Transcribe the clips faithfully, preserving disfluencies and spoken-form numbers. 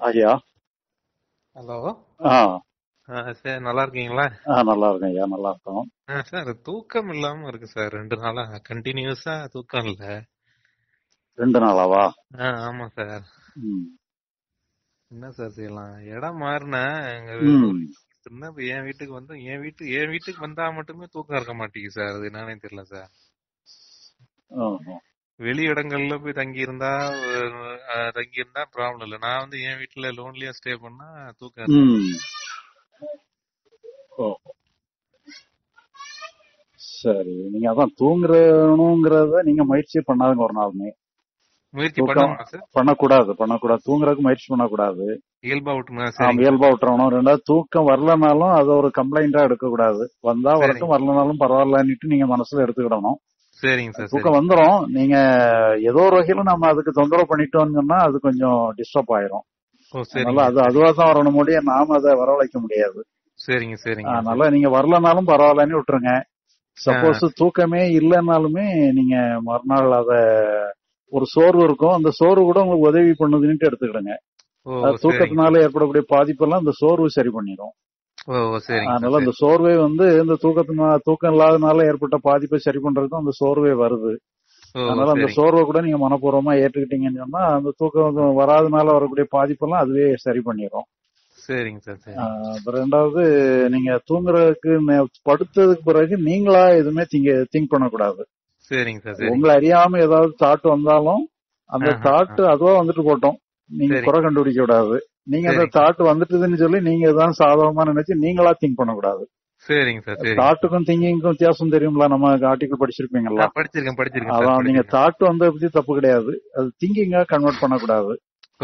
ஐயா. ஹலோ. ஆ சார் நல்லா இருக்கீங்களா? ஆ நல்லா இருக்கேன் ஐயா, நல்லா இருக்கோம். சார் தூக்கம் இல்லாம இருக்கு சார், ரெண்டு நாளா கண்டினியூஸா தூக்கம் இல்ல. ரெண்டு நாளாவா? ஆ, ஆமா சார். ம். என்ன சார் செய்யலாம்? இடம் மாறினா எங்க ம். இருந்தா இப்ப என் வீட்டுக்கு வந்து என் வீட்டு என் வீட்டுக்கு வந்தா மட்டுமே தூக்கம் இருக்க மாட்டேங்குது சார். அது என்னன்னே தெரியல சார். ஓஹோ. வெளி இடங்கள்ல போய் தங்கி இருந்தா தங்கி இருந்தா ப்ராப்ளம் இல்ல. நான் வந்து என் வீட்டுல லோன்லியா ஸ்டே பண்ணா தூக்கம் இருக்கு. ம். ஓஹோ. சரி, நீங்க அதான் தூங்குறணுங்கிறத நீங்க முயற்சி பண்ணாதுங்க ஒரு நாளுமே. முயற்சி தூக்கம் பண்ணணுமா சார்? பண்ணக்கூடாது, பண்ணக்கூடாது. தூங்குறதுக்கு முயற்சி பண்ணக்கூடாது. இயல்பா விட்டுமா? ஆமா, சரி, இயல்பா விட்டுறணும். ரெண்டாவது தூக்கம் வரலனாலும் அது ஒரு கம்ப்ளைண்டா எடுக்கக்கூடாது. வந்தா வரட்டும், வரலனாலும் பரவாயில்லன்னுட்டு நீங்க மனசுல எடுத்துக்கிடணும். சரிங்க சார். தூக்கம் வந்துரும். நீங்க ஏதோ ஒரு வகையில நம்ம அதுக்கு தொந்தரவு பண்ணிட்டோம்னு சொன்னா அது கொஞ்சம் டிஸ்டர்ப் ஆயிரும். அதனால அது அதுவா தான் வரணும் முடிய நாம அதை வரவழைக்க முடியாது. சரிங்க சரிங்க. அதனால நீங்க வரலனாலும் பரவாயில்லன்னு விட்டுருங்க. சப்போஸ் தூக்கமே இல்லைன்னாலுமே நீங்க மறுநாள் அத ஒரு சோர்வு இருக்கும், அந்த சோர்வு கூட உங்களுக்கு உதவி பண்ணுதுன்னு எடுத்துக்கிடுங்க. தூக்கத்தினால ஏற்படக்கூடிய பாதிப்பெல்லாம் அந்த சோர்வு சரி பண்ணிடும். அதனால அந்த சோர்வே வந்து இந்த தூக்கத்தினால தூக்கம் இல்லாதனால ஏற்பட்ட பாதிப்பை சரி பண்றதுக்கும் அந்த சோர்வே வருது. அதனால அந்த சோர்வை கூட நீங்க மனப்பூர்வமா ஏற்றுக்கிட்டீங்கன்னு சொன்னா அந்த தூக்கம் வராதனால வரக்கூடிய பாதிப்பெல்லாம் அதுவே சரி பண்ணிடும். சரிங்க சார். ரெண்டாவது, நீங்க தூங்குறதுக்கு படுத்ததுக்கு பிறகு நீங்களா எதுவுமே திங்க் பண்ணக்கூடாது. சரிங்க சார். உங்களை அறியாம ஏதாவது தாட் வந்தாலும் அந்த தாட் அதுவா வந்துட்டு போட்டோம், நீங்க குறை கண்டுபிடிக்க கூடாது. நீங்க அந்த தாட் வந்துட்டுதுன்னு சொல்லி நீங்க ஏதாவது சாதகமா நினைச்சு நீங்களா திங்க் பண்ணக்கூடாது. சரிங்க சார். தாட்டுக்கும் திங்கிங்க்கும் வித்தியாசம் தெரியுங்களா? நம்ம ஆர்டிகல் படிச்சிருப்பீங்களா? படிச்சிருக்கேன் படிச்சிருக்கேன். அதான், நீங்க தாட் வந்த பத்தி தப்பு கிடையாது, அது திங்கிங்கா கன்வெர்ட் பண்ணக்கூடாது.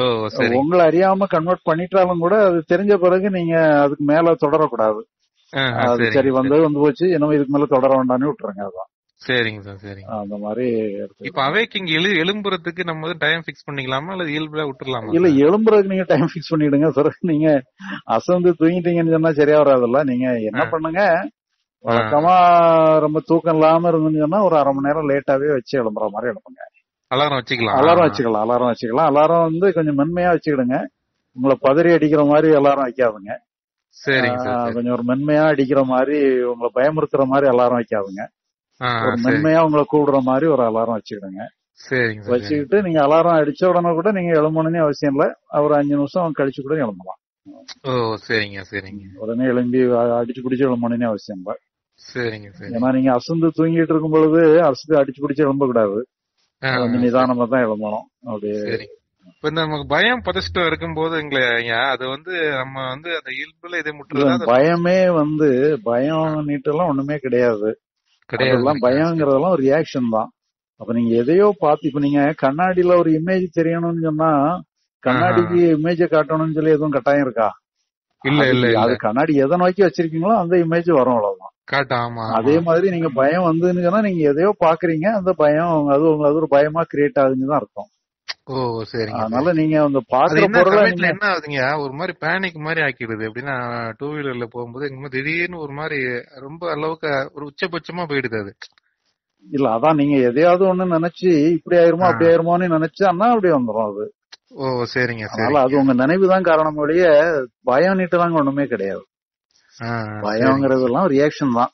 உங்களை அறியாம கன்வெர்ட் பண்ணிட்டாலும் கூட அது தெரிஞ்ச பிறகு நீங்க அதுக்கு மேல தொடரக்கூடாது. அது சரி வந்தது வந்து போச்சு, என்னமோ இதுக்கு மேல தொடர வேண்டாம்னு விட்டுருங்க. அதான். சரிங்க சார். சரிங்க. அந்த மாதிரி இப்ப அவேக்கிங் எழும்புறதுக்கு நம்ம டைம் ஃபிக்ஸ் பண்ணிக்கலாமா இல்ல இயல்பா விட்டுறலாமா? இல்ல, எழும்புறதுக்கு நீங்க டைம் ஃபிக்ஸ் பண்ணிடுங்க. பிறகு நீங்க அசந்து தூங்கிட்டீங்கன்னு சொன்னா சரியா வராதுல்ல. நீங்க என்ன பண்ணுங்க, வழக்கமா ரொம்ப தூக்கம் இல்லாம இருந்துன்னு சொன்னா ஒரு அரை மணி நேரம் லேட்டாவே வச்சு எழும்புற மாதிரி எழுப்புங்க. அலாரம் வச்சுக்கலாம். அலாரம் வச்சுக்கலாம் அலாரம் வச்சுக்கலாம் அலாரம் வந்து கொஞ்சம் மென்மையா வச்சுக்கிடுங்க. உங்களை பதறி அடிக்கிற மாதிரி அலாரம் வைக்காதுங்க. சரிங்க. கொஞ்சம் ஒரு மென்மையா அடிக்கிற மாதிரி, உங்களை பயமுறுத்துற மாதிரி அலாரம் வைக்காதுங்க. ஒரு மென்மையா உங்களை கூப்பிடுற மாதிரி ஒரு அலாரம் வச்சுக்கிடுங்க. வச்சுக்கிட்டு நீங்க அலாரம் அடிச்ச உடனே கூட நீங்க எழும்பணும்னு அவசியம் இல்ல, ஒரு அஞ்சு நிமிஷம் கழிச்சு கூட எழும்பலாம். ஓ சரிங்க சரிங்க. உடனே எழும்பி அடிச்சு பிடிச்சு எழும்பணும்னு அவசியம் இல்ல. சரிங்க. ஏன்னா நீங்க அசந்து தூங்கிட்டு இருக்கும் பொழுது அசந்து அடிச்சு பிடிச்சு எழும்ப கூடாது, கொஞ்சம் நிதானமா தான் எழும்பணும். அப்படியே இப்ப நமக்கு பயம் பதஷ்டம் இருக்கும்போது அது வந்து நம்ம வந்து அந்த இயல்புல இதை முற்றுறது. பயமே வந்து பயம் நீட்டு எல்லாம் ஒண்ணுமே கிடையாது. அதெல்லாம் பயம்ங்கிறதெல்லாம் ஒரு ரியாக்ஷன் தான். அப்ப நீங்க எதையோ பார்த்து, இப்ப நீங்க கண்ணாடியில ஒரு இமேஜ் தெரியணும்னு சொன்னா கண்ணாடிக்கு இமேஜ காட்டணும்னு சொல்லி எதுவும் கட்டாயம் இருக்கா? இல்ல இல்ல. அது கண்ணாடி எதை நோக்கி வச்சிருக்கீங்களோ அந்த இமேஜ் வரும், அவ்வளவுதான். அதே மாதிரி நீங்க பயம் வந்துன்னு சொன்னா நீங்க எதையோ பாக்குறீங்க, அந்த பயம் அது அது ஒரு பயமா கிரியேட் ஆகுதுன்னு தான் அர்த்தம். ஓ சரிங்க. அதனால நீங்க அந்த பாக்குற பொருளை என்ன ஆகுதுங்க, ஒரு மாதிரி பேனிக் மாதிரி ஆக்கிடுது. எப்படின்னா டூ வீலர்ல போகும்போது எங்க திடீர்னு ஒரு மாதிரி ரொம்ப அளவுக்கு ஒரு உச்சபட்சமா போயிடுது அது. இல்ல, அதான் நீங்க எதையாவது ஒண்ணு நினைச்சு இப்படி ஆயிருமோ அப்படி ஆயிருமோன்னு நினைச்சான்னா அப்படி வந்துடும் அது. ஓ சரிங்க. அதனால அது உங்க நினைவுதான் காரணம் ஒழிய பயம் நீட்டுதாங்க ஒண்ணுமே கிடையாது. பயம்ங்கிறது எல்லாம் ரியாக்ஷன் தான்.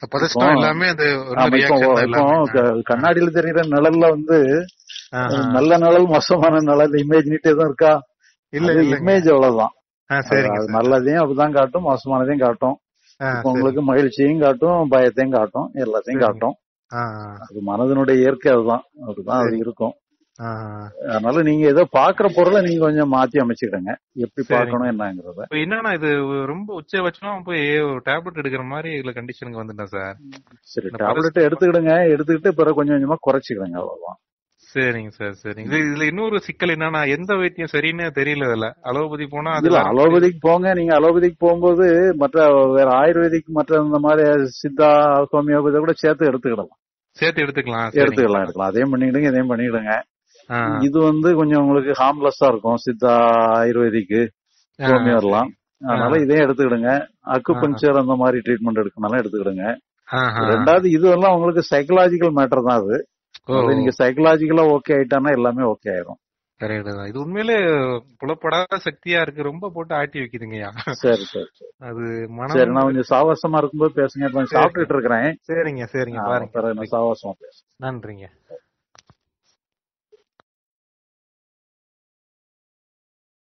கண்ணாடியில தெரியுற நிழல்ல வந்து நல்ல நிழல் மோசமான நிழல் இமேஜ் நீட்டே தான் இருக்கா? இல்ல, இமேஜ் அவ்வளவுதான். நல்லதையும் அப்படிதான் காட்டும், மோசமானதையும் காட்டும். உங்களுக்கு மகிழ்ச்சியையும் காட்டும், பயத்தையும் காட்டும், எல்லாத்தையும் காட்டும். அது மனதனுடைய இயற்கை, அதுதான் அப்படிதான் அது இருக்கும். அதனால நீங்க ஏதோ பாக்குற பொருளை நீங்க கொஞ்சம் மாத்தி அமைச்சுக்கிடுங்க, எப்படி பாக்கணும் என்னங்கறத. என்னன்னா இது ரொம்ப உச்சபட்சமா போய் ஒரு டேப்லெட் எடுக்கிற மாதிரி இதுல கண்டிஷனுக்கு வந்துட்டேன் சார். சரி, டேப்லெட் எடுத்துக்கிடுங்க, எடுத்துக்கிட்டு பிறகு கொஞ்சம் கொஞ்சமா குறைச்சிக்கிடுங்க, அவ்வளவுதான். சரிங்க சார். சரிங்க. இதுல இன்னொரு சிக்கல் என்னன்னா எந்த வைத்தியம் சரின்னு தெரியல. இதுல அலோபதி போனா அதுல அலோபதிக்கு போங்க. நீங்க அலோபதிக்கு போகும்போது மற்ற வேற ஆயுர்வேதிக் மற்ற இந்த மாதிரி சித்தா ஹோமியோபதி கூட சேர்த்து எடுத்துக்கிடலாம். சேர்த்து எடுத்துக்கலாம் எடுத்துக்கலாம் எடுக்கலாம் அதையும் பண்ணிடுங்க, இதையும் பண்ணிடுங்க. இது வந்து கொஞ்சம் உங்களுக்கு ஹார்ம்லெஸ்ஸா இருக்கும், சித்தா ஆயுர்வேதிக்கு ஹோமியோலாம். அதனால இதையும் எடுத்துக்கிடுங்க. அக்குபஞ்சர் அந்த மாதிரி ட்ரீட்மெண்ட் எடுக்கனாலும் எடுத்துக்கிடுங்க. ரெண்டாவது, இது எல்லாம் உங்களுக்கு சைக்கலாஜிக்கல் மேட்டர் தான். அது நீங்க சைக்கலாஜிக்கலா ஓகே ஆயிட்டானா எல்லாமே ஓகே ஆயிரும். கரெக்ட் தான். இது உண்மையிலே புலப்படாத சக்தியா இருக்கு. ரொம்ப போட்டு ஆட்டி வைக்குதுங்கய்யா. சரி சரி சரி. அது சரி மனம். நான் கொஞ்சம் சாவாசமா இருக்கும்போது பேசுங்க. இப்ப சரி, சாப்பிட்டுட்டு இருக்கிறேன். சரிங்க சரிங்க ஆ, பாருங்க. பிறகு நான் சாவாசமா பேசுறேன். நன்றிங்க.